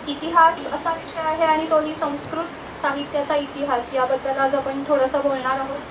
इतिहास असा विषय आहे आणि तोही संस्कृत साहित्याचा इतिहास, याबद्दल आज आपण थोडंसं बोलणार आहोत.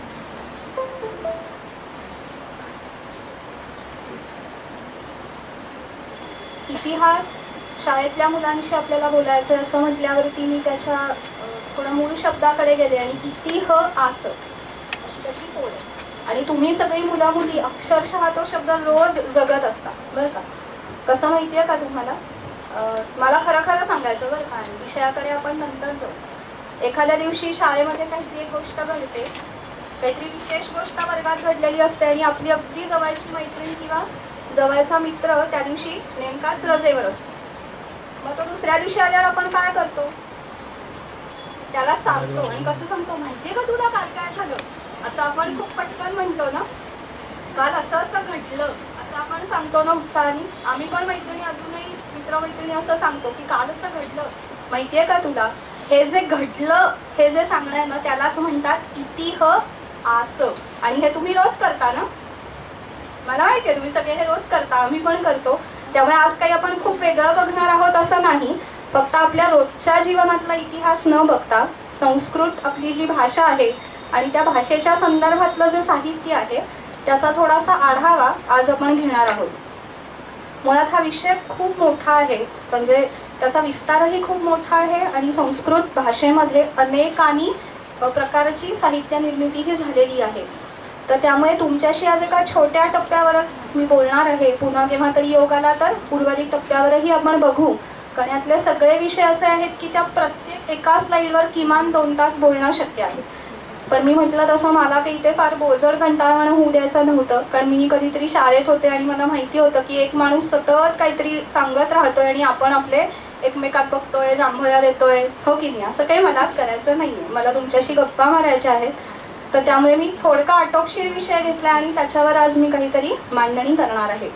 इतिहास शाळेतल्या मुलांशी आपल्याला बोलायचं असं म्हटल्यावरती मी त्याच्या थोडं मूळ शब्दाकडे गेले आणि इतिह आस अशी त्याची ओळ आहे. आणि तुम्ही सगळी मुला मुली अक्षरशः तो शब्द रोज जगत असता बरं का. कसं माहिती आहे का तुम्हाला, मला खरं खरं सांगायचं बरं का, आणि विषयाकडे आपण नंतर जाऊ. एखाद्या दिवशी शाळेमध्ये काहीतरी एक गोष्ट घडते, काहीतरी विशेष गोष्ट वर्गात घडलेली असते आणि आपली अगदी जवळची मैत्रीण किंवा जवळचा मित्र त्या दिवशी नेमकाच रजेवर असतो. मग तो दुसऱ्या दिवशी आल्यावर आपण काय करतो, त्याला सांगतो. आणि कसं सांगतो माहितीये का तुला काल काय झालं, असं आपण खूप पटकन म्हणतो ना. काल असं असं घडलं असं आपण सांगतो ना उत्साहाने. आम्ही पण मैत्रिणी, अजूनही मित्रमैत्रिणी असं सांगतो की काल असं घडलं माहितीये का तुला. हे जे घडलं हे जे सांगणं आहे ना, त्यालाच म्हणतात इतिह आस. आणि हे तुम्ही रोज करता ना, मला माहितीये तुम्ही सगळे हे रोज करता, आम्ही पण करतो. त्यामुळे आज काही आपण खूप वेगळं बघणार आहोत असं नाही. फक्त आपल्या रोजच्या जीवनातला इतिहास न बघता संस्कृत आपली जी भाषा आहे आणि त्या भाषेच्या संदर्भातलं जे साहित्य आहे त्याचा थोडासा आढावा आज आपण घेणार आहोत. मुळात हा विषय खूप मोठा आहे, म्हणजे त्याचा विस्तारही खूप मोठा आहे आणि संस्कृत भाषेमध्ये अनेकानी प्रकारची साहित्य निर्मितीही झालेली आहे. तर त्यामुळे तुमच्याशी आज एका छोट्या टप्प्यावरच मी बोलणार आहे. पुन्हा केव्हा तरी योग आला तर उर्वरित टप्प्यावरही आपण बघू, कारण यातले सगळे विषय असे आहेत की त्या प्रत्येक एका स्लाईडवर किमान 2 तास बोलणं शक्य आहे. पण मी म्हटलं तसं मला काही ते फार बोजड कंटाळवाणं होऊ द्यायचं नव्हतं, कारण मी कधीतरी शाळेत होते आणि मला माहिती होतं की एक माणूस सतत काहीतरी सांगत राहतोय आणि आपण आपले एकमेकात बघतोय, जांभळ्या देतोय, हो की नाही. असं काही मलाच करायचं नाहीये, मला तुमच्याशी गप्पा मारायच्या आहेत. तर त्यामुळे मी थोडका आटोपशीर विषय घेतला आणि त्याच्यावर आज मी काहीतरी मांडणी करणार आहे.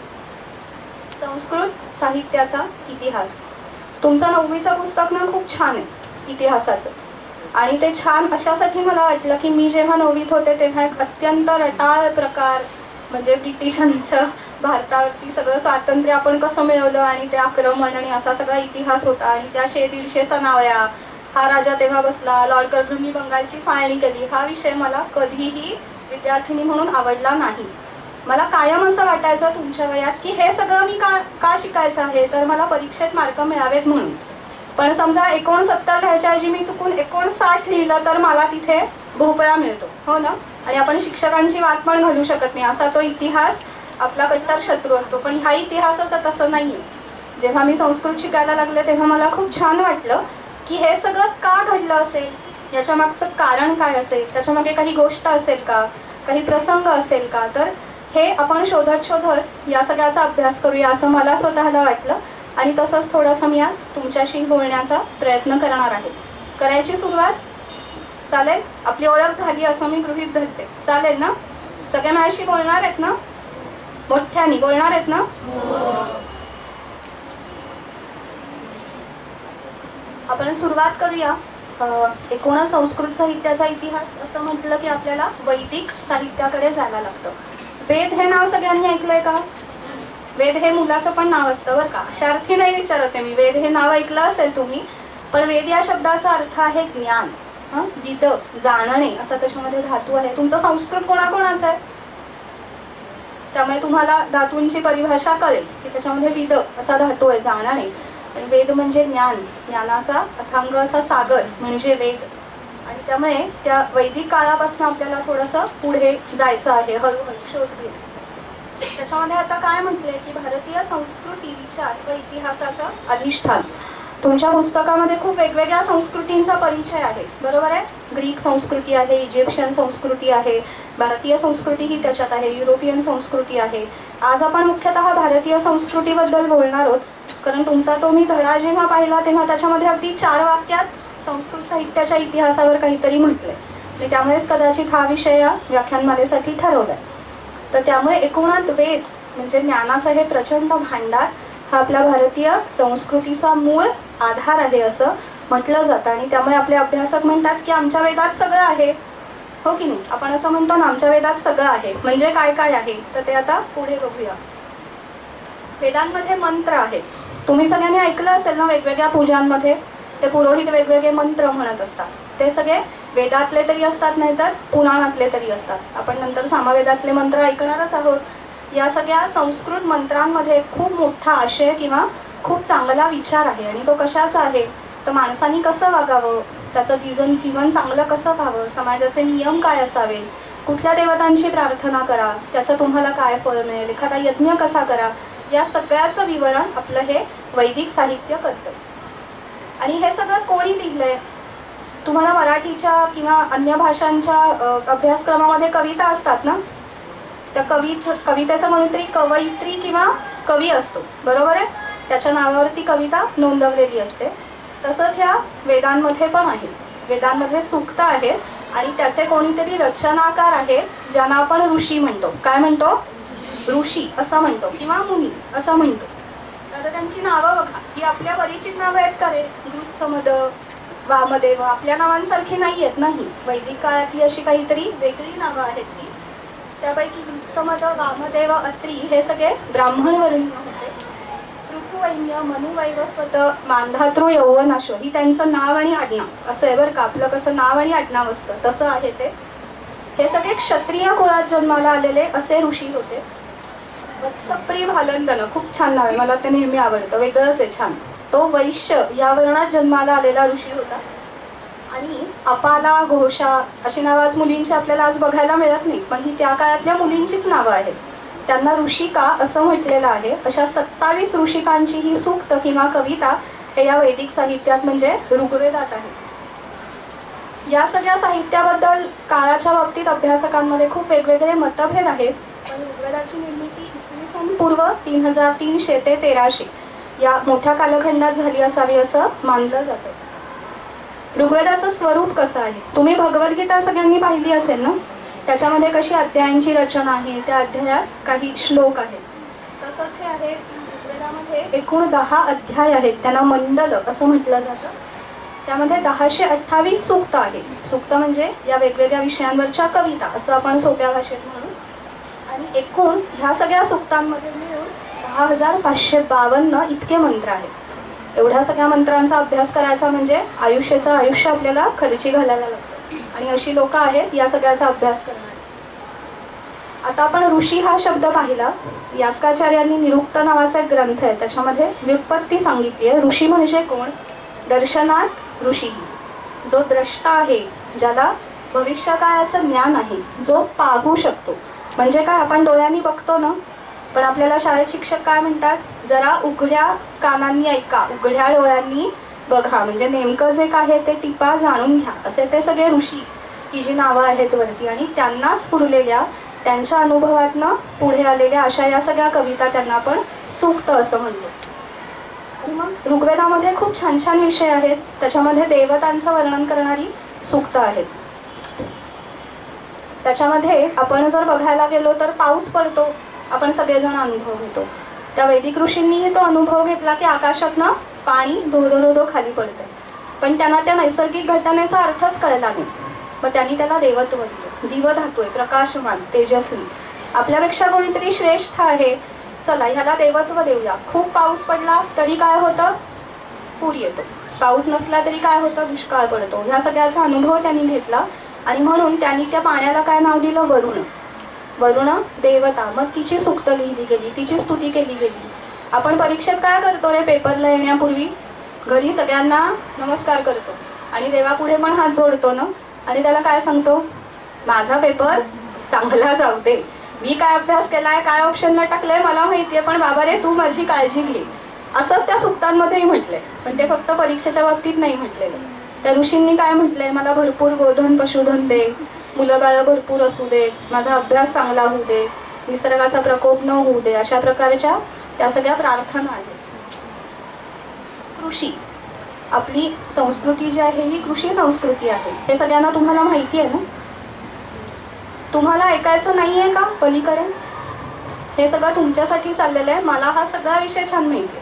संस्कृत साहित्याचा इतिहास. तुमचं 9वीचं पुस्तक ना खूप छान आहे इतिहासाचं, आणि ते छान अशासाठी मला वाटलं की मी जेव्हा 9वीत होते तेव्हा एक अत्यंत रटाळ प्रकार, म्हणजे ब्रिटिशांचं भारतावरती सगळं स्वातंत्र्य आपण कसं मिळवलं आणि ते आक्रमण आणि असा सगळा इतिहास होता. आणि त्या 100-150 सनावया, हा राजा तेव्हा बसला, लॉर्ड कर्झननी बंगालची फाळणी केली, हा विषय मला कधीही विद्यार्थिनी म्हणून आवडला नाही. मला कायम असं वाटायचं तुमच्या वयात की हे सगळं मी का शिकायचं आहे, तर मला परीक्षेत मार्क मिळावेत म्हणून. पण समजा 69 लिहायच्या ऐवजी मी चुकून 59 लिहिलं तर मला तिथे भोपळा मिळतो, हो ना. आणि आपण शिक्षकांची वाद पण घालू शकत नाही, असा तो इतिहास आपला कट्टर शत्रू असतो. पण हा इतिहासच तसं नाहीये. जेव्हा मी संस्कृत शिकायला लागले तेव्हा मला खूप छान वाटलं की हे सगळं का घडलं असेल, याच्या मागचं कारण काय असेल, त्याच्यामागे काही गोष्ट असेल का, काही प्रसंग असेल का. तर हे आपण शोधत शोधत या सगळ्याचा अभ्यास करूया असं मला स्वतःला वाटलं. आणि तसंच थोडंसं मी आज तुमच्याशी बोलण्याचा प्रयत्न करणार आहे. करायची सुरुवात, चालेल. आपली ओळख झाली असं मी गृहीत धरते, चालेल ना. सगळे माझ्याशी बोलणार आहेत ना, मोठ्याने बोलणार आहेत ना. आपण सुरुवात करूया. एकूणच संस्कृत साहित्याचा इतिहास असं म्हटलं की आपल्याला वैदिक साहित्याकडे जायला लागतं. वेद हे नाव सगळ्यांनी ऐकलंय का. वेद हे मुलाचं पण नाव असतं बरं का, अशा अर्थी नाही विचारते मी. वेद हे नाव ऐकलं असेल तुम्ही, पण वेद या शब्दाचा अर्थ आहे ज्ञान, विद, जाणणे असा त्याच्यामध्ये धातू आहे. तुमचं संस्कृत कोणाकोणाचं आहे, त्यामुळे तुम्हाला धातूंची परिभाषा कळेल की त्याच्यामध्ये विद असा धातू आहे, जाणणे. आणि वेद म्हणजे ज्ञान, ज्ञानाचा अथांग असा सागर म्हणजे वेद. आणि त्यामुळे त्या वैदिक काळापासून आपल्याला थोडंसं पुढे जायचं आहे, हळूहळू शोध घेऊ. त्याच्यामध्ये आता काय म्हटलंय की भारतीय संस्कृती, विचार व इतिहासाचं अधिष्ठान. तुमच्या पुस्तकामध्ये खूप वेगवेगळ्या संस्कृतींचा परिचय आहे, बरोबर आहे. ग्रीक संस्कृती आहे, इजिप्शियन संस्कृती आहे, भारतीय संस्कृती ही त्याच्यात आहे, युरोपियन संस्कृती आहे. आज आपण मुख्यतः भारतीय संस्कृतीबद्दल बोलणार आहोत, कारण तुमचा तो मी धडा जेव्हा पाहिला तेव्हा त्याच्यामध्ये अगदी 4 वाक्यात संस्कृत साहित्याच्या इतिहासावर काहीतरी म्हटलंय. आणि त्यामुळेच कदाचित हा विषय या व्याख्यानमालेसाठी ठरवलाय. तर त्यामुळे एकूणात वेद म्हणजे ज्ञानाचं हे प्रचंड भांडार हा आपल्या भारतीय संस्कृतीचा मूळ आधार आहे असं म्हटलं जातं. आणि त्यामुळे आपले अभ्यासक म्हणतात की आमच्या वेदात सगळं आहे, हो की नाही. आपण असं म्हणतो ना आमच्या वेदात सगळं आहे, म्हणजे काय काय आहे तर ते आता पुढे बघूया. वेदांमध्ये मंत्र आहेत, तुम्ही सगळ्यांनी ऐकलं असेल ना, वेगवेगळ्या पूजांमध्ये ते पुरोहित वेगवेगळे मंत्र म्हणत असतात. ते सगळे वेदातले तरी असतात, नाहीतर पुराणातले तरी असतात. आपण नंतर सामवेदातले मंत्र ऐकणारच आहोत. या सगळ्या संस्कृत मंत्रांमध्ये खूप मोठा आशय किंवा खूप चांगला विचार आहे. आणि तो कशाचा आहे, तर माणसाने कसं वागावं, त्याचं जीवन चांगलं कसं व्हावं, समाजाचे नियम काय असावे, कुठल्या देवतांची प्रार्थना करा, त्याचं तुम्हाला काय फळ मिळेल, एखादा यज्ञ कसा करा, या सगळ्याचं विवरण आपलं हे वैदिक साहित्य करतं. आणि हे सगळं कोणी लिहिलंय? तुम्हाला मराठीच्या किंवा अन्य भाषांच्या अभ्यासक्रमामध्ये कविता असतात ना, त्या कवितेचा कोणीतरी कवयित्री किंवा कवी असतो, बरोबर आहे? त्याच्या नावावरती कविता नोंदवलेली असते. तसंच ह्या वेदांमध्ये पण आहे. वेदांमध्ये सूक्त आहेत आणि त्याचे कोणीतरी रचनाकार आहेत, ज्यांना आपण ऋषी म्हणतो. काय म्हणतो? ऋषी असं म्हणतो किंवा मुनी असं म्हणतो. तर त्यांची नावं बघा, ही आपल्या परिचित नावं आहेत का रे? गृत्समद, वामदेव, आपल्या नावांसारखी नाही आहेत. नाही, वैदिक काळातली अशी काहीतरी वेगळी नावं आहेत ती. त्यापैकी गृत्समद, वामदेव, अत्री हे सगळे ब्राह्मण वर्णीय होते. पृथुवैन्य, मनुवैवस्वत, मांधातृ, यौवनाश्व ही त्यांचं नाव आणि आडनाव असं आहे बरं का. आपलं कसं नाव आणि आडनाव असतं तसं आहे ते. हे सगळे क्षत्रिय कुळात जन्माला आलेले असे ऋषी होते. वत्सप्री भालंदन, खूप छान नाव आहे, मला ते नेहमी आवडतं, वेगळंच आहे, छान. तो वैश्य या वर्णात जन्माला आलेला ऋषी होता. आणि अपाला, घोषा अशी नावं आज मुलींची आपल्याला आज बघायला मिळत नाही, पण ही त्या काळातल्या मुलींचीच नावं आहेत. त्यांना ऋषिका असं म्हटलेलं आहे. अशा 27 ऋषिकांची ही सूक्त किंवा कविता हे या वैदिक साहित्यात म्हणजे ऋग्वेदात आहे. या सगळ्या साहित्याबद्दल काळाच्या बाबतीत अभ्यासकांमध्ये खूप वेगवेगळे मतभेद आहेत. पण ऋग्वेदाची निर्मिती इसवी सन पूर्व 3300 ते 1300 या मोठ्या कालखंडात झाली असावी असं मानलं जातं. ऋग्वेदाचं स्वरूप कसं आहे? तुम्ही भगवद्गीता सगळ्यांनी पाहिली असेल ना, त्याच्यामध्ये कशी अध्यायांची रचना आहे, त्या अध्यायात काही श्लोक आहेत. तसंच हे आहे, ऋग्वेदामध्ये एकूण 10 अध्याय आहेत, त्यांना मंडल असं म्हटलं जातं. त्यामध्ये 1028 सूक्त आहे. सूक्त म्हणजे या वेगवेगळ्या विषयांवरच्या कविता असं आपण सोप्या भाषेत म्हणू. आणि एकूण ह्या सगळ्या सूक्तांमध्ये मिळून 10,552 इतके मंत्र आहेत. एवढ्या सगळ्या मंत्रांचा अभ्यास करायचा म्हणजे आयुष्याचं आयुष्य आपल्याला खर्ची घालायला लागतं. आणि अशी लोक आहेत या सगळ्याचा अभ्यास करणारी. आता आपण ऋषी हा शब्द पाहिला. यास्काचार्यांनी निरुक्त नावाचा एक ग्रंथ आहे, त्याच्यामध्ये व्युत्पत्ती सांगितली आहे. ऋषी म्हणजे कोण? दर्शनात ऋषी, जो द्रष्टा आहे, ज्याला भविष्यकाळाचं ज्ञान आहे, जो पाहू शकतो. म्हणजे काय, आपण डोळ्यांनी बघतो ना, पण आपल्याला शाळेत शिक्षक काय म्हणतात? जरा उघड्या कानांनी ऐका, उघड्या डोळ्यांनी बघा, म्हणजे नेमकं जे काय आहे ते टिपा जाणून घ्या. असे ते सगळे ऋषी ही जी नावं आहेत वरती, आणि त्यांना स्फुरलेल्या, त्यांच्या अनुभवातनं पुढे आलेल्या अशा या सगळ्या कविता त्यांना आपण सूक्त असं म्हणतो. आणि मग ऋग्वेदामध्ये खूप छान छान विषय आहेत. त्याच्यामध्ये देवतांचं वर्णन करणारी सूक्त आहेत. त्याच्यामध्ये आपण जर बघायला गेलो तर पाऊस पडतो, आपण सगळेजण अनुभव घेतो. त्या वैदिक ऋषींनीही तो अनुभव घेतला की आकाशातनं पाणी धो धो धो खाली पडतं, पण त्यांना त्या नैसर्गिक घटनेचा अर्थच कळला नाही. मग त्यांनी त्याला देवत्व दिलं. दिवधातू आहे, प्रकाशमान, तेजस्वी, आपल्यापेक्षा कोणीतरी श्रेष्ठ आहे, चला ह्याला देवत्व देऊया. खूप पाऊस पडला तरी काय होतं? पूर येतो. पाऊस नसला तरी काय होतं? दुष्काळ पडतो. ह्या सगळ्याचा अनुभव त्यांनी घेतला आणि म्हणून त्यांनी त्या पाण्याला काय नाव दिलं? वरुण. वरुण देवता. मग तिची सूक्त लिहिली गेली, तिची स्तुती केली गेली. आपण परीक्षेत काय करतो रे? पेपरला येण्यापूर्वी घरी सगळ्यांना नमस्कार करतो आणि देवापुढे पण हात जोडतो ना, आणि त्याला काय सांगतो? माझा पेपर चांगला जाऊ दे, मी काय अभ्यास केलाय, काय ऑप्शनला टाकलंय मला माहितीये, पण बाबा रे तू माझी काळजी घे. असंच त्या सूक्तांमध्येही म्हटलंय, पण ते फक्त परीक्षेच्या बाबतीत नाही म्हटलेलं. त्या ऋषींनी काय म्हटलंय? मला भरपूर गोधन पशुधन दे, मुलं बाळं भरपूर असू दे, माझा अभ्यास चांगला होऊ दे, निसर्गाचा प्रकोप न होऊ दे, अशा प्रकारच्या त्या सगळ्या प्रार्थना आहेत. कृषी, आपली संस्कृती जी आहे ही कृषी संस्कृती आहे. हे सगळ्यांना तुम्हाला माहिती आहे ना? तुम्हाला ऐकायचं नाहीये का पलीकडे? हे सगळं तुमच्यासाठी चाललेलं आहे. मला हा सगळा विषय छान माहिती आहे.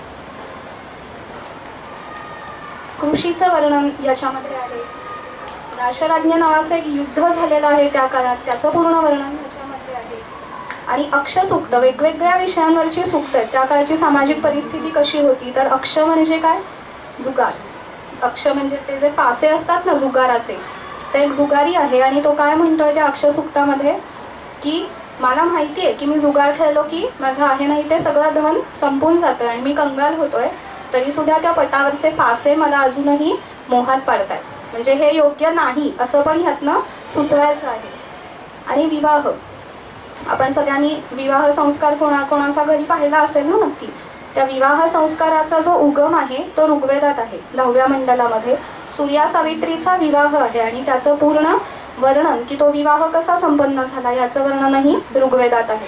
कृषीचं वर्णन याच्यामध्ये आहे. दाशराज्ञ नावाचं एक युद्ध झालेलं आहे त्या काळात, त्याचं पूर्ण वर्णन याच्यामध्ये आहे. आणि अक्षसूक्त वेगवेगळ्या विषयांवरची सूक्त आहेत. त्या काळची सामाजिक परिस्थिती कशी होती, तर अक्ष म्हणजे काय, जुगार. अक्ष म्हणजे ते जे पासे असतात ना जुगाराचे, ते एक जुगारी आहे. आणि तो काय म्हणतोय त्या अक्षसूक्तामध्ये की मला माहिती आहे की मी जुगार खेळलो की माझं आहे नाही ते सगळं धन संपून जातं आणि मी कंगाल होतोय, तरी सुद्धा त्या पटावरचे पासे मला अजूनही मोहात पाडतायत. म्हणजे हे योग्य नाही असं पण ह्यातनं सुचवायचं आहे. आणि विवाह, आपण सगळ्यांनी विवाह संस्कार कोणाचा घरी पाहिला असेल ना नक्की. त्या विवाह संस्काराचा जो उगम आहे तो ऋग्वेदात आहे. 10व्या मंडलामध्ये सूर्या सावित्रीचा विवाह आहे आणि त्याचं पूर्ण वर्णन की तो विवाह कसा संपन्न झाला याचं वर्णनही ऋग्वेदात आहे.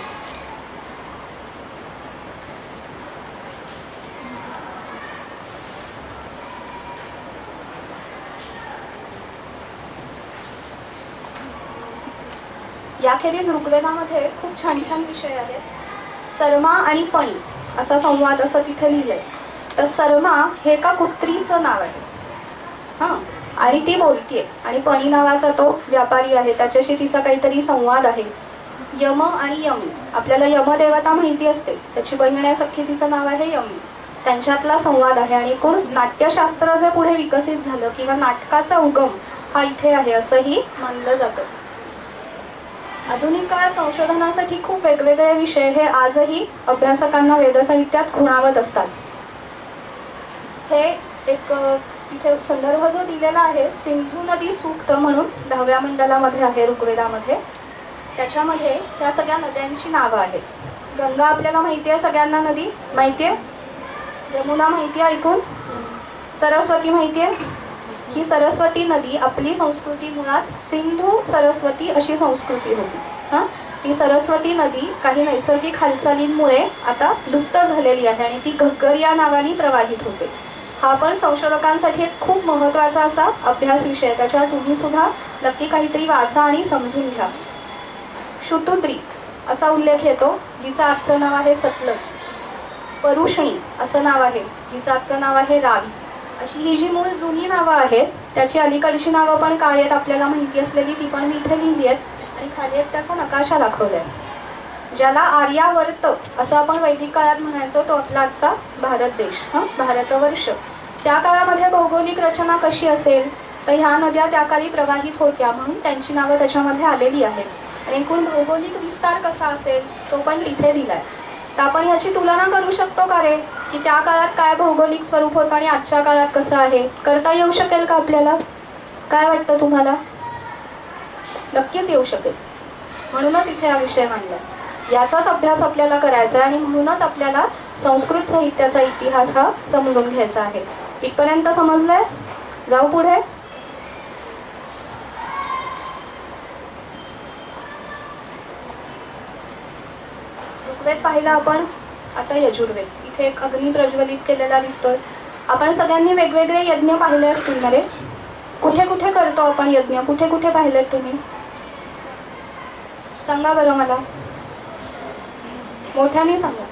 याखेरीज ऋग्वेदामध्ये खूप छान छान विषय आहेत. सरमा आणि पणी असा संवाद असं तिथे लिहिलंय. तर सरमा हे एका कुत्रीचं नाव आहे हां, आणि ती बोलतीये. आणि पणी नावाचा तो व्यापारी आहे, त्याच्याशी तिचा काहीतरी संवाद आहे. यम आणि यमी, आपल्याला यमदेवता माहिती असते, त्याची बहीण आहे सख्खी, तिचं नाव आहे यमी. त्यांच्यातला संवाद आहे. आणि एकूण नाट्यशास्त्र जे पुढे विकसित झालं किंवा नाटकाचा उगम हा इथे आहे असंही मानलं जातं. आधुनिक काळात संशोधनासाठी खूप वेगवेगळे विषय हे आजही अभ्यासकांना वेदसाहित्यात खुणावत असतात. हे एक तिथे संदर्भ जो दिलेला आहे सिंधू नदी सूक्त म्हणून 10व्या मंडलामध्ये आहे ऋग्वेदामध्ये. त्याच्यामध्ये त्या सगळ्या नद्यांची नावं आहेत. गंगा आपल्याला माहिती आहे, सगळ्यांना नदी माहिती आहे. यमुना माहिती आहे ऐकून. सरस्वती माहिती आहे. ही सरस्वती नदी आपली संस्कृती मुळात सिंधू सरस्वती अशी संस्कृती होती हां. ती सरस्वती नदी काही नैसर्गिक हालचालींमुळे आता लुप्त झालेली आहे आणि ती घग्गर या नावाने प्रवाहित होते. हा पण संशोधकांसाठी एक खूप महत्त्वाचा असा अभ्यास विषय आहे. त्याच्यावर तुम्ही सुद्धा नक्की काहीतरी वाचा आणि समजून घ्या. शुतुद्री असा उल्लेख येतो, जिचं आजचं नाव आहे सतलज. परुष्णी असं नाव आहे, जिचं आजचं नाव आहे रावी. अशी ही जी मूळ जुनी नावं आहेत त्याची अलीकडची नावं पण काय आहेत आपल्याला माहिती असलेली ती पण मी इथे लिहिली आहेत आणि खाली एक त्याचा नकाशा दाखवलाय. ज्याला आर्यावर्त असं आपण वैदिक काळात म्हणायचो, तो आपला आजचा भारत देश हां, भारतवर्ष. त्या काळामध्ये भौगोलिक रचना कशी असेल, तर ह्या नद्या त्या काळी प्रवाहित होत्या म्हणून त्यांची नावं त्याच्यामध्ये आलेली आहेत. आणि एकूण भौगोलिक विस्तार कसा असेल तो पण इथे दिलाय. तर आपण ह्याची तुलना करू शकतो का रे, की त्या काळात काय भौगोलिक स्वरूप होतं आणि आजच्या काळात कसं आहे, करता येऊ शकेल का आपल्याला? काय वाटतं तुम्हाला? नक्कीच येऊ शकेल. म्हणूनच इथे हा विषय मांडला. याचाच अभ्यास आपल्याला करायचा आहे आणि म्हणूनच आपल्याला संस्कृत साहित्याचा इतिहास हा समजून घ्यायचा आहे. इथपर्यंत समजलंय? जाऊ पुढे. ऋग्वेद पाहिला आपण, आता यजुर्वेद. इथे एक अग्नी प्रज्वलित केलेला दिसतोय. आपण सगळ्यांनी वेगवेगळे यज्ञ पाहिले असतील ना रे. कुठे कुठे करतो आपण यज्ञ, कुठे कुठे पाहिलेत तुम्ही? सांगा बरं मला, मोठ्याने सांगा.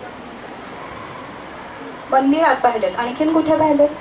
मंदिरात पाहिलेत. आणखीन कुठे पाहिलेत?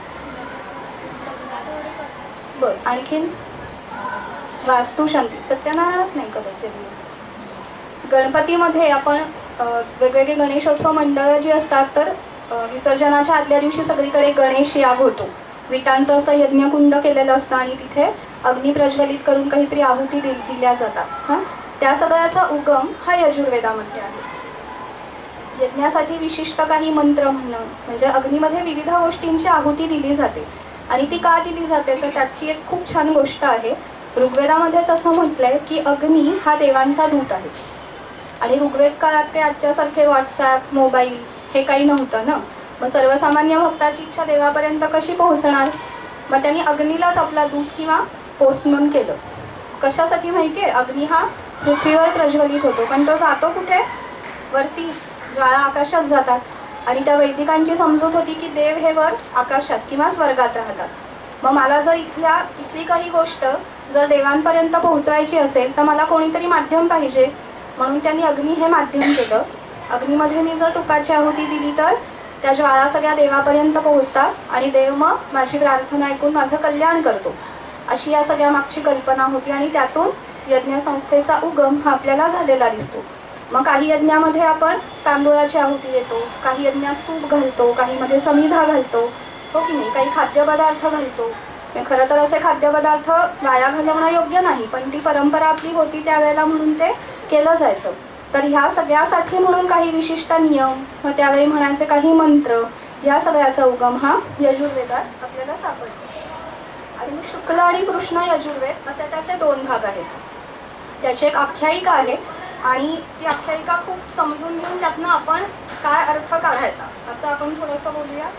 बर, आणखीन? वास्तुशांती, सत्यनारायणात नाही करत. गणपतीमध्ये आपण वेगवेगळे गणेशोत्सव मंडळ जी असतात, तर विसर्जनाच्या आदल्या दिवशी सगळीकडे गणेश याग होतो. विटांचं असं यज्ञकुंड केलेलं असतं आणि तिथे अग्नी प्रज्वलित करून काहीतरी आहुती दिल्या जातात हां. त्या सगळ्याचा उगम हा यजुर्वेदामध्ये आहे. यज्ञासाठी विशिष्ट काही मंत्र म्हणणं, म्हणजे अग्नीमध्ये विविध गोष्टींची आहुती दिली जाते. आणि ती का दिली जाते, तर त्याची एक खूप छान गोष्ट आहे. ऋग्वेदामध्येच असं म्हटलंय की अग्नी हा देवांचा दूत आहे. आणि ऋग्वेद काळात काही आजच्यासारखे व्हॉट्सॲप, मोबाईल हे काही नव्हतं ना. मग सर्वसामान्य भक्ताची इच्छा देवापर्यंत कशी पोहोचणार? मग त्यांनी अग्नीलाच आपला दूत किंवा पोस्टमन केलं. कशासाठी माहिती आहे? अग्नी हा पृथ्वीवर प्रज्वलित होतो, पण तो जातो कुठे? वरती, ज्वाळा आकाशात जातात. आणि त्या वैदिकांची समजूत होती की देव हे वर आकाशात किंवा स्वर्गात राहतात. मग मला जर इथली काही गोष्ट जर देवांपर्यंत पोहोचवायची असेल तर मला कोणीतरी माध्यम पाहिजे. म्हणून त्यांनी अग्नी हे माध्यम केलं. अग्नीमध्ये मी जर तुपाची आहुती दिली तर त्या ज्वाळा सगळ्या देवापर्यंत पोहोचतात आणि देव मग माझी प्रार्थना ऐकून माझं कल्याण करतो. अशी या सगळ्या मागची कल्पना होती आणि त्यातून यज्ञसंस्थेचा उगम हा आपल्याला झालेला दिसतो. मग काही यज्ञामध्ये आपण तांदूळाची आहुती देतो, काही यज्ञात तूप घालतो, काहीमध्ये समिधा घालतो, हो की नाही, काही खाद्यपदार्थ घालतो. खरं तर असे खाद्यपदार्थ वाया घालवणं योग्य नाही, पण ती परंपरा आपली होती त्यावेळेला म्हणून ते केलं जायचं. तर ह्या सगळ्यासाठी म्हणून काही विशिष्ट नियम, मग त्यावेळी म्हणायचे काही मंत्र, या सगळ्याचा उगम हा यजुर्वेदात आपल्याला सापडतो. आणि शुक्ल आणि कृष्ण यजुर्वेद असे त्याचे 2 भाग आहेत. त्याची एक आख्यायिका आहे आणि ती आख्यायिका खूप समजून घेऊन त्यातनं आपण काय अर्थ काढायचा असं आपण थोडंसं बोलूया.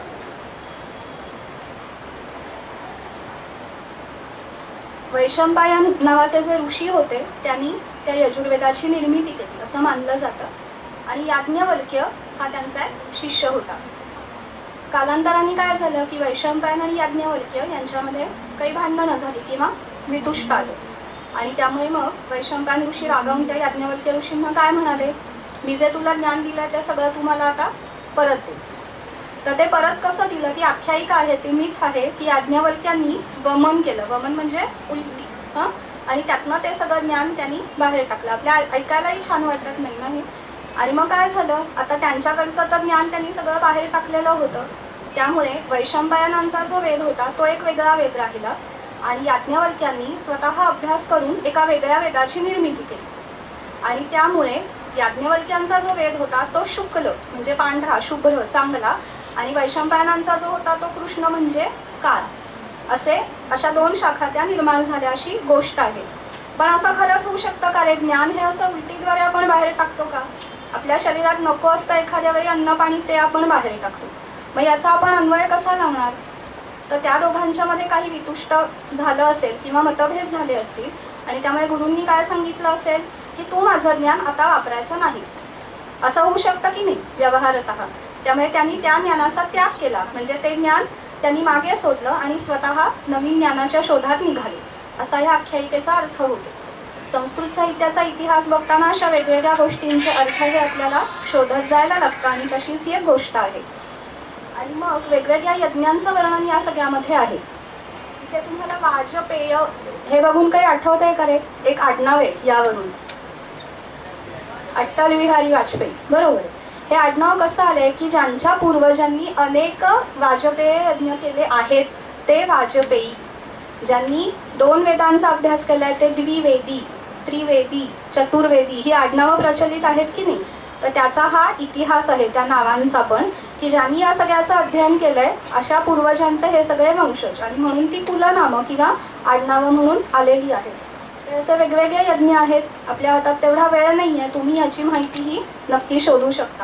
वैशंपायन नावाचे जे ऋषी होते त्यांनी त्या यजुर्वेदाची निर्मिती केली असं मानलं जातं. आणि याज्ञवल्क्य हा त्यांचा एक शिष्य होता. कालांतराने काय झालं की वैशंपायन आणि याज्ञवल्क्य यांच्यामध्ये काही भांडणं झाली किंवा वितुष्ट आलं. आणि त्यामुळे मग वैशंपायन ऋषी रागावून त्या याज्ञवल्क्य ऋषींना काय म्हणाले, मी जे तुला ज्ञान दिलं ते सगळं तुम्हाला आता परत दे. तर ते परत कसं दिलं ती आख्यायिका आहे, ती मिथ आहे की याज्ञवल्क्यांनी वमन केलं. वमन म्हणजे उलटी, आणि त्यातनं ते सगळं ज्ञान त्यांनी बाहेर टाकलं. आपल्या ऐकायलाही छान वाटत नाही ना हे. आणि मग काय झालं, आता त्यांच्याकडचं तर ज्ञान त्यांनी सगळं बाहेर टाकलेलं होतं. त्यामुळे वैशंपायनांचा जो वेद होता तो एक वेगळा वेद राहिला आणि याज्ञवल्क्यांनी स्वतः अभ्यास करून एका वेगळ्या वेदाची निर्मिती केली. आणि त्यामुळे याज्ञवल्क्यांचा जो वेद होता तो शुक्ल म्हणजे पांढरा, शुभ्र, चांगला, आणि वैशंपायनांचा जो होता तो कृष्ण म्हणजे काल, अशा 2 शाखा त्या निर्माण झाल्या अशी गोष्ट आहे. पण असं खरंच होऊ शकतं का रे, ज्ञान हे असं उलटीद्वारे आपण बाहेर टाकतो का? आपल्या शरीरात नको असतं एखाद्या वेळी अन्न पाणी ते आपण बाहेर टाकतो. मग याचा आपण अन्वय कसा लावणार? तर त्या दोघांच्या मध्ये काही वितुष्ट झालं असेल किंवा मतभेद झाले असतील आणि त्यामुळे गुरूंनी काय सांगितलं असेल की तू माझं ज्ञान आता वापरायचं नाहीस, असं होऊ शकतं की नाही व्यवहारतः. त्यामुळे त्यांनी त्या ज्ञानाचा त्याग केला, म्हणजे ते ज्ञान त्यांनी मागे सोडलं आणि स्वतः नवीन ज्ञानाच्या शोधात निघाले, असा ह्या आख्यायिकेचा अर्थ होतो. संस्कृत साहित्याचा इतिहास बघताना अशा वेगवेगळ्या गोष्टींचे अर्थ हे आपल्याला शोधत जायला लागतं आणि तशीच ही एक गोष्ट आहे. आणि मग वेगवेगळ्या यज्ञांचं वर्णन या सगळ्यामध्ये आहे. इथे तुम्हाला वाजपेय हे बघून काही आठवत आहे का रे? एक आडनाव आहे यावरून, अटल बिहारी वाजपेयी, बरोबर. हे आडनाव कसं आलंय की ज्यांच्या पूर्वजांनी अनेक वाजपेय यज्ञ केले आहेत ते वाजपेयी. ज्यांनी 2 वेदांचा अभ्यास केलाय ते द्विवेदी, त्रिवेदी, चतुर्वेदी ही आडनावं प्रचलित आहेत की नाही. तर त्याचा हा इतिहास आहे त्या नावांचा पण, की ज्यांनी या सगळ्याचं अध्ययन केलंय अशा पूर्वजांचे हे सगळे वंशज, आणि म्हणून ती कुलनामं किंवा आडनावं म्हणून आलेली आहेत. तर असे वेगवेगळे यज्ञ आहेत. आपल्या हातात तेवढा वेळ नाहीये, तुम्ही याची माहिती ही नक्की शोधू शकता.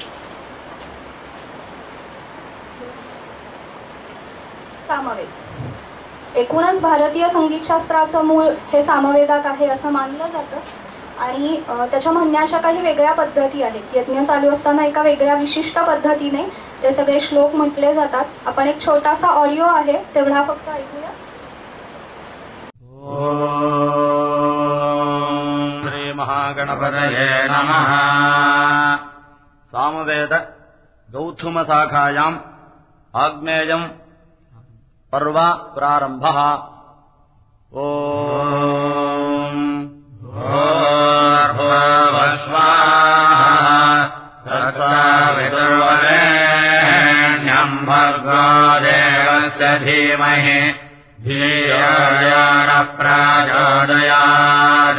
सामवेद एकूणच भारतीय संगीतशास्त्राचं मूळ हे सामवेदात आहे असं मानलं जातं. आणि त्याच्या म्हणण्याच्या काही वेगळ्या पद्धती आहेत. यज्ञ चालू असताना एका वेगळ्या विशिष्ट पद्धतीने ते सगळे श्लोक म्हटले जातात. आपण एक छोटासा ऑडिओ आहे तेवढा फक्त ऐकूया. श्री महागणपतये नमः. सामवेद गौतम शाखायाम् आग्नेयम् पर्व प्रारम्भः. ओम तत्सवितुर्वरेण्यं भर्गो देवस्य धीमहि धियो यो नः प्रचोदयात्.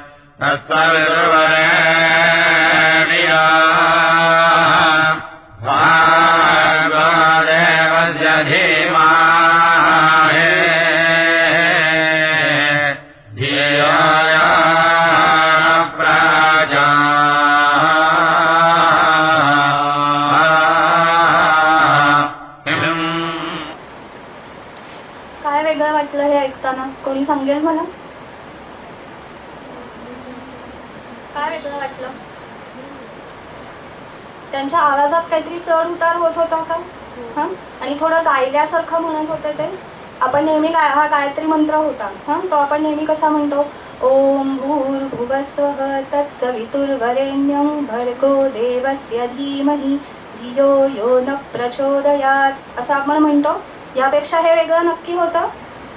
तत्सवितुर्वरेण्यं भर्गो देवस्य धीमहि धियो वाटलं हे ऐकताना? कोणी सांगेल मला काय वेगळं वाटलं? त्यांच्या आवाजात काहीतरी चढ उतार होत होता का? आणि थोडं गायल्यासारखं म्हणत होते ते. आपण नेहमी हा गायत्री मंत्र होता तो आपण नेहमी कसा म्हणतो, ओम भूर्भुवस्वः तत्सवितुर्वरेण्यं भर्गो देवस्य धीमहि धियो यो न प्रचोदयात् असं आपण म्हणतो. यापेक्षा हे वेगळं नक्की होतं?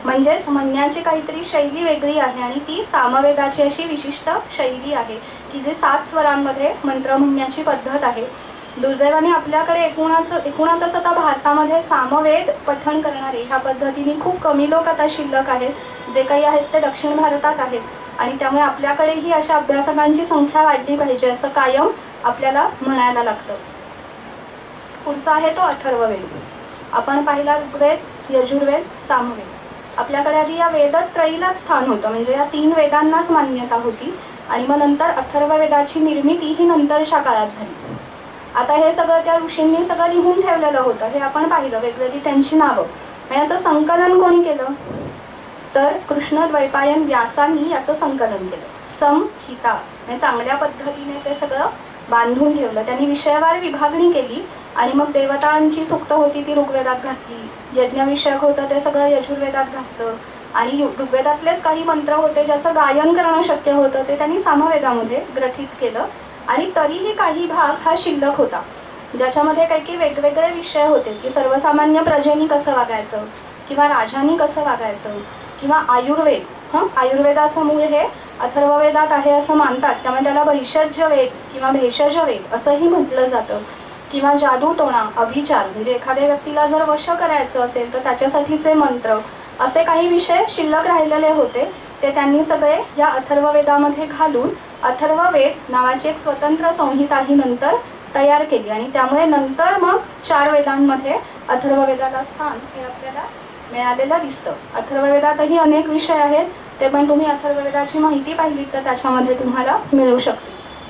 म्हणजेच म्हणण्याची काहीतरी शैली वेगळी आहे आणि ती सामवेदाची अशी विशिष्ट शैली आहे की जे 7 स्वरांमध्ये मंत्र म्हणण्याची पद्धत आहे. दुर्दैवाने आपल्याकडे एकूणातच आता भारतामध्ये सामवेद पठण करणारे ह्या पद्धतीने खूप कमी लोक आता शिल्लक आहेत. जे काही आहेत ते दक्षिण भारतात आहेत आणि त्यामुळे आपल्याकडेही अशा अभ्यासकांची संख्या वाढली पाहिजे असं कायम आपल्याला म्हणायला लागतं. पुढचा आहे तो अथर्ववेद. आपण पाहिला ऋग्वेद, यजुर्वेद, सामवेद. आपल्याकडे आधी या वेदत्रयीलाच स्थान होतं, म्हणजे या 3 वेदांनाच मान्यता होती आणि मग नंतर अथर्ववेदाची निर्मिती ही नंतरच्या काळात झाली. आता हे सगळं त्या ऋषींनी सगळं लिहून ठेवलेलं होतं, हे आपण पाहिलं, वेगवेगळी त्यांची नावं. याचं संकलन कोणी केलं तर कृष्णद्वैपायन व्यासांनी याचं संकलन केलं. संहिता म्हणजे चांगल्या पद्धतीने ते सगळं बांधून ठेवलं. त्यांनी विषयवार विभागणी केली आणि मग देवतांची सूक्त होती ती ऋग्वेदात घातली, यज्ञविषयक होतं ते सगळं यजुर्वेदात घातलं आणि ऋग्वेदातलेच काही मंत्र होते ज्याचं गायन करणं शक्य होतं ते त्यांनी सामवेदामध्ये ग्रथित केलं. आणि तरीही काही भाग हा शिल्लक होता ज्याच्यामध्ये काही वेगवेगळे विषय होते की सर्वसामान्य प्रजेनी कसं वागायचं किंवा राजांनी कसं वागायचं किंवा आयुर्वेद. आयुर्वेदाचं मूळ हे अथर्ववेदात आहे असं मानतात, त्यामुळे त्याला भैषज्य वेद किंवा भेषज वेद असंही म्हटलं जातं. किंवा जादूटोणा, अभिचार म्हणजे एखाद्या व्यक्तीला जर वश करायचं असेल तर त्याच्यासाठीचे मंत्र, असे काही विषय शिल्लक राहिलेले होते ते त्यांनी सगळे या अथर्ववेदामध्ये घालून अथर्ववेद नावाची एक स्वतंत्र संहिता ही नंतर तयार केली आणि त्यामुळे नंतर मग 4 वेदांमध्ये अथर्ववेदाला स्थान हे आपल्याला मिळालेलं दिसतं. अथर्ववेदातही अनेक विषय आहेत, ते पण तुम्ही अथर्ववेदाची माहिती पाहिली तर त्याच्यामध्ये तुम्हाला मिळू शकते.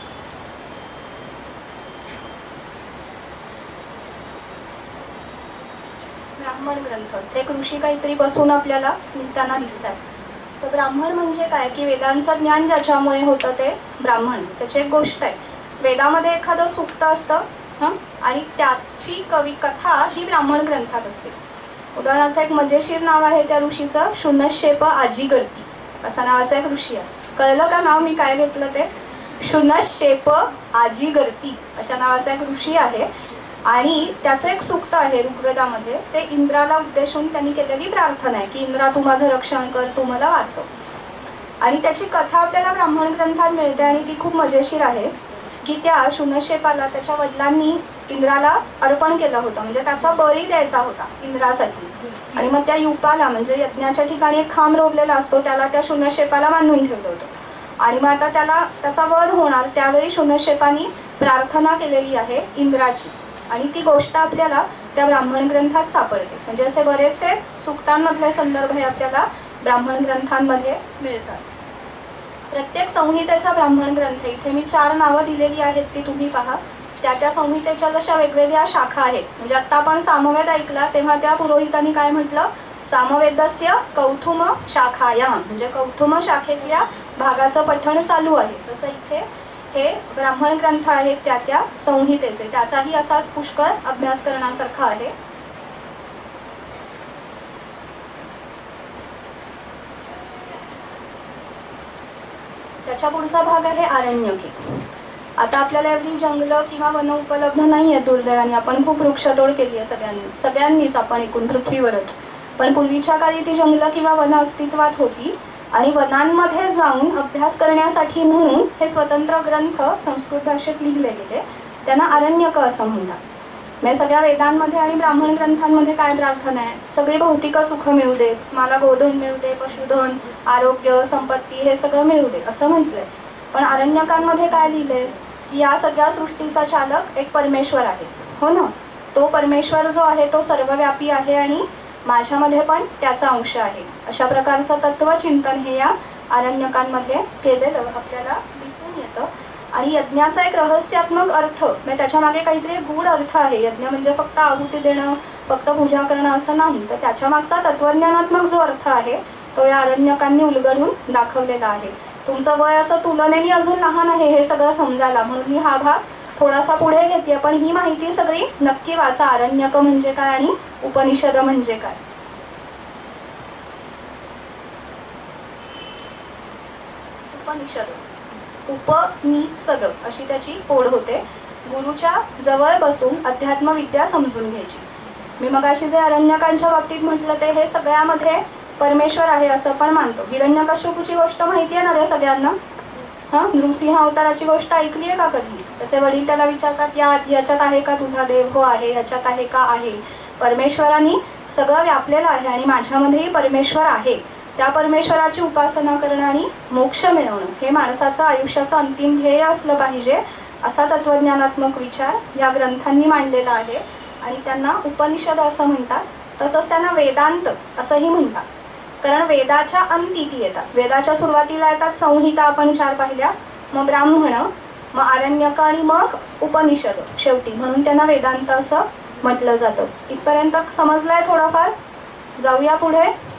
ब्राह्मण ग्रंथ एक ऋषी काहीतरी बसून आपल्याला लिहिताना दिसतात. तर ब्राह्मण म्हणजे काय की वेदांचं ज्ञान ज्याच्यामुळे होतं ते ब्राह्मण. त्याची एक गोष्ट आहे, वेदामध्ये एखादं सूक्त असतं आणि त्याची कथा ही ब्राह्मण ग्रंथात असते. उदाहरणार्थ एक मजेशीर नाव आहे त्या ऋषीचं, शुनशेप आजीगर्ती असा नावाचा एक ऋषी आहे. कळलं का नाव मी काय घेतलं ते? शुनशेप आजीगर्ती अशा नावाचा एक ऋषी आहे आणि त्याचं एक सूक्त आहे ऋग्वेदामध्ये. ते इंद्राला उद्देशून त्यांनी केलेली प्रार्थना आहे की इंद्रा तू माझं रक्षण कर, तू मला वाचव. आणि त्याची कथा आपल्याला ब्राह्मण ग्रंथात मिळते आणि ती खूप मजेशीर आहे की त्या शुनशेपाला त्याच्या वडिलांनी इंद्राला अर्पण केलं होतं, म्हणजे त्याचा बळी द्यायचा होता इंद्रासाठी. आणि मग त्या युपाला म्हणजे यज्ञाच्या ठिकाणी एक खांब रोवलेला असतो, त्याला त्या शुनशेपाला बांधून ठेवलं होतं आणि मग आता त्याचा वध होणार त्यावेळी शुनशेपानी प्रार्थना केलेली आहे इंद्राची आणि ती गोष्ट आपल्याला त्या ब्राह्मण ग्रंथात सापडते. म्हणजे असे बरेचसे सूक्तांमधले संदर्भ हे आपल्याला ब्राह्मण ग्रंथांमध्ये मिळतात. प्रत्येक संहितेचा ब्राह्मण ग्रंथ, इथे मी 4 नावं दिलेली आहेत ती तुम्ही पहा. त्या संहितेच्या जशा वेगवेगळ्या शाखा आहेत, म्हणजे आता आपण सामवेद ऐकला तेव्हा त्या पुरोहितांनी काय म्हटलं, सामवेदस्य कौथुम शाखाया, म्हणजे कौथुम शाखेतल्या भागाचं पठण चालू आहे. तसं इथे हे ब्राह्मण ग्रंथ आहेत त्या संहितेचे, त्याचाही असाच पुष्कळ अभ्यास करण्यासारखा आहे. त्याच्या पुढचा भाग आहे आरण्यके. आता आपल्याला एवढी जंगलं किंवा वन उपलब्ध नाही आहेत दुर्दैवाने, आपण खूप वृक्षतोड केली आहे सगळ्यांनीच आपण एकूण पृथ्वीवरच. पण पूर्वीच्या काळी ती जंगलं किंवा वन अस्तित्वात होती आणि वनांमध्ये जाऊन अभ्यास करण्यासाठी म्हणून हे स्वतंत्र ग्रंथ संस्कृत भाषेत लिहिले गेले, त्यांना आरण्यक असं म्हणतात. म्हणजे सगळ्या वेदांमध्ये आणि ब्राह्मण ग्रंथांमध्ये काय प्रार्थना आहे, सगळे भौतिक सुख मिळू देत, मला गोधन मिळू दे, पशुधन, आरोग्य, संपत्ती हे सगळं मिळू दे असं म्हटलंय. पण आरण्यकांमध्ये काय लिहिलंय की या सगळ्या सृष्टीचा चालक एक परमेश्वर आहे, हो ना. तो परमेश्वर जो आहे तो सर्वव्यापी आहे आणि माझ्यामध्ये पण त्याचा अंश आहे. अशा प्रकारचं तत्वचिंतन हे या आरण्यकांमध्ये केलेलं आपल्याला दिसून येतं. आणि यज्ञाचा एक रहस्यात्मक अर्थ, म्हणजे त्याच्या मागे काहीतरी गूढ अर्थ आहे. यज्ञ म्हणजे फक्त आहुती देणं, फक्त पूजा करणं असं नाही, तर त्याच्या मागचा तत्वज्ञानात्मक जो अर्थ आहे तो या आरण्यकांनी उलगडून दाखवलेला आहे. तुमचं वय असं तुलनेने अजून लहान आहे हे सगळं समजायला, म्हणून मी हा भाग थोडासा पुढे घेते. पण ही माहिती सगळी नक्की वाचा, आरण्यक म्हणजे काय आणि उपनिषद म्हणजे काय. उपनिषद, उपनिषद अशी त्याची ओढ होते. गुरुच्या जवळ बसून अध्यात्मविद्या समजून घ्यायची. मी मगाशी जे आरण्यकांच्या बाबतीत म्हटलं ते हे सगळ्यामध्ये परमेश्वर आहे असं पण मानतो. हिरण्यकश्यपूची गोष्ट माहिती आहे ना रे सगळ्यांना? नृसिंह अवताराची गोष्ट ऐकली आहे का कधी? त्याचे वडील त्याला विचारतात, याच्यात आहे का तुझा देव? हो आहे. याच्यात आहे का? आहे. परमेश्वराने सगळं व्यापलेलं आहे आणि माझ्यामध्येही परमेश्वर आहे. त्या परमेश्वराची उपासना करणं आणि मोक्ष मिळवणं हे माणसाचं आयुष्याचं अंतिम ध्येय असलं पाहिजे, असा तत्वज्ञानात्मक विचार या ग्रंथांनी मांडलेला आहे. आणि त्यांना उपनिषद असं म्हणतात. तसंच त्यांना वेदांत असंही म्हणतात, कारण वेदाच्या अंती ती येतात. वेदाच्या सुरुवातीला येतात संहिता, आपण 4 पाहिल्या, मग ब्राह्मण, मग आरण्यक आणि मग उपनिषद शेवटी, म्हणून त्यांना वेदांत असं म्हटलं जातं. इथपर्यंत समजलंय थोडंफार? जाऊया पुढे.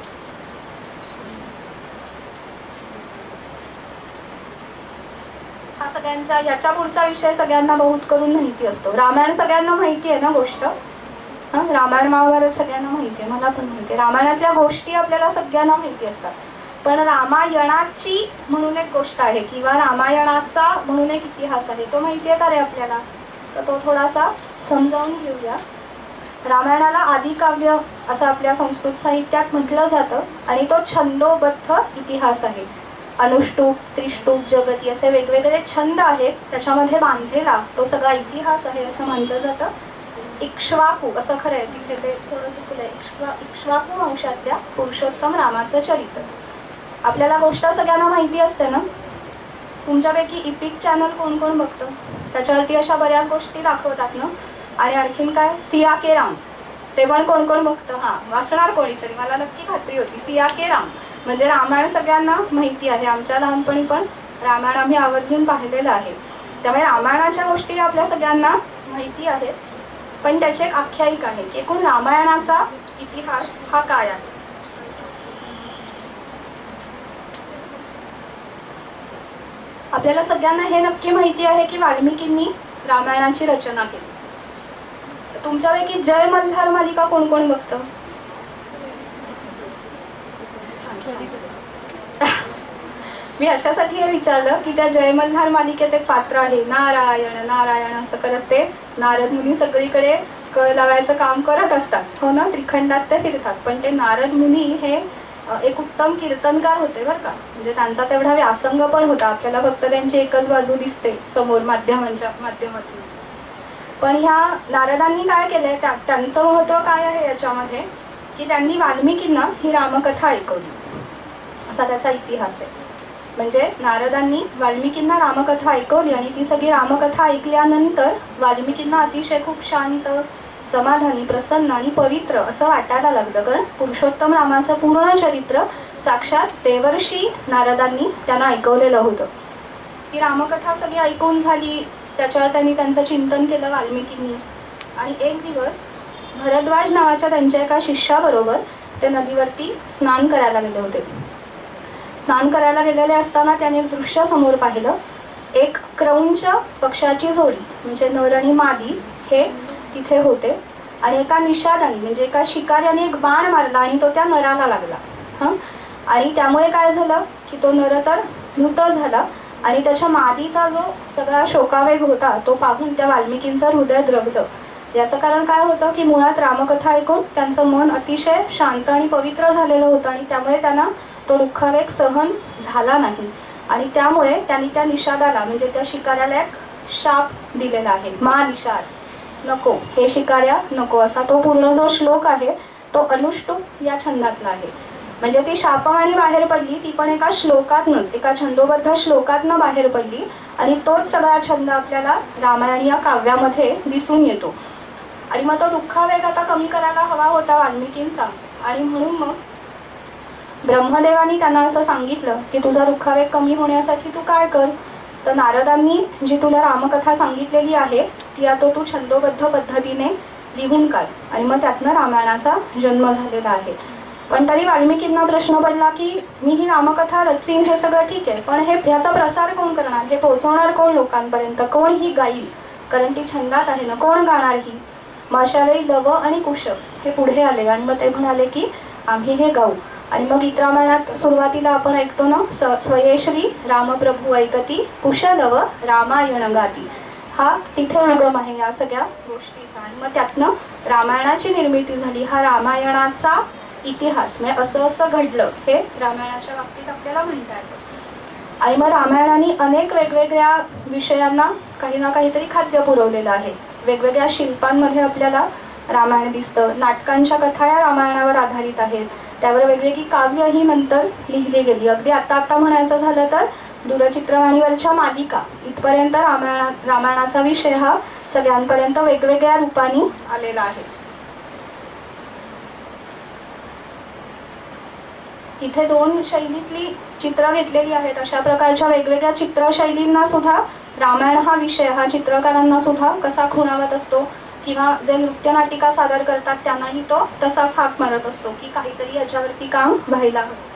हा सगळ्यांचा याच्या पुढचा विषय सगळ्यांना बहुत करून माहिती असतो. रामायण सगळ्यांना माहिती आहे ना गोष्ट? रामायण महाभारत सगळ्यांना माहिती आहे, मला पण माहिती आहे. रामायणातल्या गोष्टी आपल्याला सगळ्यांना माहिती असतात. पण रामायणाची म्हणून एक गोष्ट आहे किंवा रामायणाचा म्हणून एक इतिहास आहे, तो माहिती आहे का रे आपल्याला? तर तो थोडासा समजावून घेऊया. रामायणाला आदिकाव्य असं आपल्या संस्कृत साहित्यात म्हटलं जातं आणि तो छंदोबद्ध इतिहास आहे. अनुष्टुप, त्रिष्टुप, जगती असे वेगवेगळे छंद आहेत, त्याच्यामध्ये बांधलेला तो सगळा इतिहास आहे असं मानलं जातं. इक्ष्वाकू असं खरं आहे, तिथे ते थोडं चुकलंय. इक्ष्वाकू वंशातल्या पुरुषोत्तम रामाचं चरित्र. आपल्याला गोष्ट सगळ्यांना माहिती असते ना? तुमच्यापैकी इपिक चॅनल कोण कोण बघतं? त्याच्यावरती अशा बऱ्याच गोष्टी दाखवतात ना. आणि आणखीन काय, सिया के राम, ते पण कोण कोण बघतं? वाचणार कोणीतरी, मला नक्की खात्री होती. सिया के राम म्हणजे रामायण सगळ्यांना माहिती आहे. आमच्या लहानपणी पण रामायण आम्ही आवर्जून पाहिलेलं आहे. त्यामुळे रामायणाच्या गोष्टी आपल्या सगळ्यांना माहिती आहेत. पण त्याची एक आख्यायिका आहे की एकूण रामायणाचा इतिहास हा काय आहे. आपल्याला सगळ्यांना हे नक्की माहिती आहे की वाल्मिकींनी रामायणाची रचना केली. तुमच्यापैकी जय मल्हार मालिका कोण कोण बघतं? मी अशासाठी हे विचारलं की त्या जय मल्हार मालिकेत एक पात्र आहे, नारायण नारायण असं करत ते नारद मुनी सगळीकडे कळ लावायचं काम करत असतात. हो ना, त्रिखंडात ते फिरतात. पण ते नारद मुनी हे एक उत्तम कीर्तनकार होते बरं का. म्हणजे त्यांचा तेवढा व्यासंग पण होता. आपल्याला फक्त त्यांची एकच बाजू दिसते समोर माध्यमांच्या माध्यमातून. पण ह्या नारदांनी काय केलंय, त्यांचं महत्व काय आहे याच्यामध्ये, की त्यांनी वाल्मिकींना ही रामकथा ऐकवली, असा त्याचा इतिहास आहे. म्हणजे नारदांनी वाल्मिकींना रामकथा ऐकवली आणि ती सगळी रामकथा ऐकल्यानंतर वाल्मिकींना अतिशय खूप शांत, समाधानी, प्रसन्न आणि पवित्र असं वाटायला लागलं. कारण पुरुषोत्तम रामाचं पूर्ण चरित्र साक्षात देवर्षी नारदांनी त्यांना ऐकवलेलं होतं. ती रामकथा सगळी ऐकून झाली, त्याच्यावर त्यांनी त्यांचं चिंतन केलं वाल्मिकींनी. आणि एक दिवस भरद्वाज नावाच्या त्यांच्या एका शिष्याबरोबर ते नदीवरती स्नान करायला गेले होते. स्नान करायला गेलेले असताना त्याने एक दृश्य समोर पाहिलं. एक क्रौंच पक्षाची जोडी म्हणजे नर आणि मादी हे तिथे होते आणि एका निषादाने म्हणजे एका शिकाऱ्याने एक बाण मारला आणि तो त्या नराला लागला. आणि त्यामुळे काय झालं की तो नर तर मृत झाला आणि त्याच्या मादीचा जो सगळा शोकावेग होता तो पाहून त्या वाल्मिकींचं हृदय द्रवलं. याचं कारण काय होतं की मुळात रामकथा ऐकून त्यांचं मन अतिशय शांत आणि पवित्र झालेलं होतं आणि त्यामुळे त्यांना तो दुःखावेग सहन झाला नाही. आणि त्यामुळे त्यांनी त्या निषादाला म्हणजे त्या शिकाऱ्याला एक शाप दिलेला आहे, मा निषाद, नको हे शिकाऱ्या नको, असा तो पूर्ण जो श्लोक आहे तो अनुष्टुप या छंदातला आहे. म्हणजे ती शापवाणी बाहेर पडली, ती पण एका श्लोकातनंच, एका छंदोबद्ध श्लोकातनं बाहेर पडली. आणि तोच सगळा छंद आपल्याला रामायण या काव्यामध्ये दिसून येतो. आणि मग तो दुःखावेग आता कमी करायला हवा होता वाल्मिकींचा. आणि म्हणून मग ब्रह्मदेवानी त्यांना असं सांगितलं की तुझा दुःखावेग कमी होण्यासाठी तू काय कर, तर नारदांनी जी तुला रामकथा सांगितलेली आहे ती आता तू छंदोबद्ध पद्धतीने लिहून काढ. आणि मग त्यातनं रामायणाचा जन्म झालेला आहे. पण तरी वाल्मिकींना प्रश्न पडला की मी ही रामकथा रचीन हे सगळं ठीक आहे, पण ह्याचा प्रसार कोण करणार, हे पोहोचवणार कोण लोकांपर्यंत, कोण ही गाईल, कारण ती छंदात आहे ना, कोण गाणार ही. मग अशा वेळी लव आणि कुश हे पुढे आले आणि मग ते म्हणाले की आम्ही हे गाऊ. आणि मग गीतरामायणात सुरुवातीला आपण ऐकतो ना, स्वयेश्री रामप्रभू ऐकती कुशलव रामायण गाती, हा तिथे उगम आहे या सगळ्या गोष्टीचा. आणि मग त्यातनं रामायणाची निर्मिती झाली. हा रामायणाचा इतिहास म्हणजे असं असं घडलं हे रामायणाच्या बाबतीत आपल्याला म्हणता येतं. आणि मग रामायणाने अनेक वेगवेगळ्या विषयांना काही ना काहीतरी खाद्य पुरवलेलं आहे. वेगवेगळ्या शिल्पांमध्ये आपल्याला रामायण दिसतं. नाटकांच्या कथा या रामायणावर आधारित आहेत. त्यावर वेगवेगळी काव्यही नंतर लिहिली गेली. अगदी आता म्हणायचं झालं तर दूरचित्रवाणीवरच्या मालिका इथपर्यंत रामायणाचा विषय हा सगळ्यांपर्यंत वेगवेगळ्या रूपाने आलेला आहे. इथे 2 शैलीतली चित्र घेतलेली आहेत. अशा प्रकारच्या वेगवेगळ्या चित्रशैलींना सुद्धा रामायण हा विषय हा चित्रकारांना सुद्धा कसा खुणावत असतो किंवा जे नृत्यनाटिका सादर करतात त्यांनाही तो तसाच हाक मारत असतो की काहीतरी याच्यावरती काम व्हायला हवं.